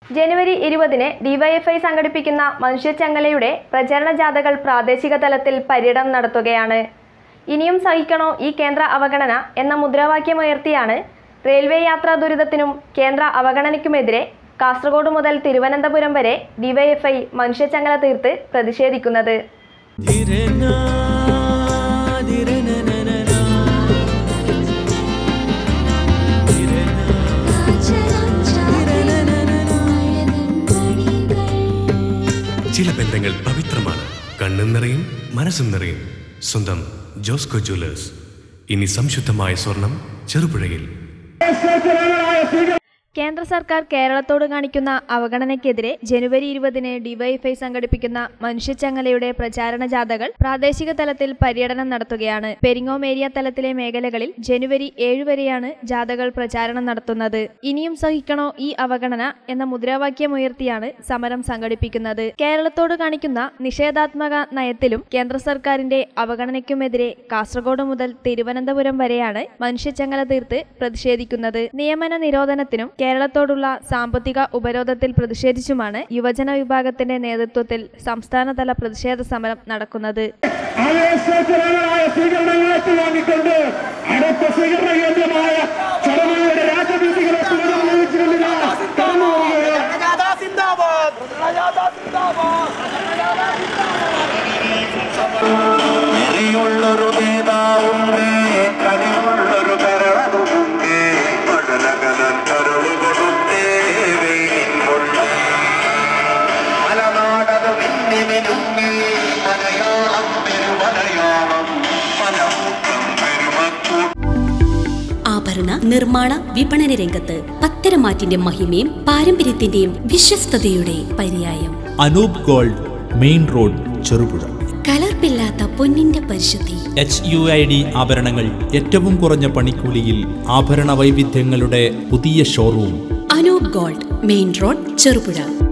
ജനുവരി 20-ന് DYFI സംഘടിപ്പിക്കുന്ന മനുഷ്യച്ചങ്ങലയുടെ പ്രചരണ ജാഥകൾ പ്രാദേശിക തലത്തിൽ പര്യടനം നടത്തുകയാണ്. ഇനിയും സഹിക്കണോ ഈ കേന്ദ്ര അവഗണന എന്ന മുദ്രാവാക്യമുയർത്തിയാണ് റെയിൽവേ യാത്രാ ദുരിതത്തിനും കേന്ദ്ര അവഗണനയ്ക്കുമെതിരെ കാസർഗോഡ് മുതൽ തിരുവനന്തപുരം വരെ ഡിവൈഎഫ്ഐ മനുഷ്യച്ചങ്ങല തീർത്ത് പ്രതിഷേധിക്കുന്നത്. ചില ബന്ധങ്ങൾ പവിത്രമാണ്. കണ്ണും നിറയും മനസ്സും നിറയും. സ്വന്തം ജോസ്കോ ജ്വല്ലേഴ്സ്. ഇനി സംശുദ്ധമായ സ്വർണം ചെറുപുഴയിൽ. കേന്ദ്ര സർക്കാർ കേരളത്തോട് കാണിക്കുന്ന അവഗണനയ്ക്കെതിരെ ജനുവരി 20-ന് ഡിവൈഎഫ്ഐ സംഘടിപ്പിക്കുന്ന മനുഷ്യച്ചങ്ങലയുടെ പ്രചാരണ ജാഥകൾ പ്രാദേശിക തലത്തിൽ പര്യടനം നടത്തുകയാണ്. പെരിങ്ങോം ഏരിയ തലത്തിലെ മേഖലകളിൽ ജനുവരി 7 വരെയാണ് ജാഥകൾ പ്രചാരണം നടത്തുന്നത്. ഇനിയും സഹിക്കണോ ഈ അവഗണന എന്ന മുദ്രാവാക്യമുയർത്തിയാണ് സമരം സംഘടിപ്പിക്കുന്നത്. കേരളത്തോട് കാണിക്കുന്ന നിഷേധാത്മക നയത്തിലും കേന്ദ്ര സർക്കാരിന്റെ അവഗണനയ്ക്കുമെതിരെ കാസർഗോഡ് മുതൽ തിരുവനന്തപുരം വരെയാണ് മനുഷ്യച്ചങ്ങല തീർത്ത് പ്രതിഷേധിക്കുന്നത്. നിയമന നിരോധനത്തിനും കേരളത്തോടുള്ള സാമ്പത്തിക ഉപരോധത്തിൽ പ്രതിഷേധിച്ചുമാണ് യുവജന വിഭാഗത്തിന്റെ നേതൃത്വത്തിൽ സംസ്ഥാനതല പ്രതിഷേധ സമരം നടക്കുന്നത്. ആഭരണ നിർമ്മാണ വിപണന രംഗത്ത് പത്തരമാറ്റിന്റെ മഹിമയും പാരമ്പര്യത്തിന്റെയും വിശ്വസ്തയുടെ പര്യായം. Anoop gold, main road, Cherupuzha. കലർപ്പില്ലാത്ത പൊന്നിന്റെ പരിശുദ്ധി. HUID ആഭരണങ്ങൾ ഏറ്റവും കുറഞ്ഞ പണിക്കൂലിയിൽ. ആഭരണ വൈവിധ്യങ്ങളുടെ പുതിയ showroom. Anoop gold, main road, Cherupuzha.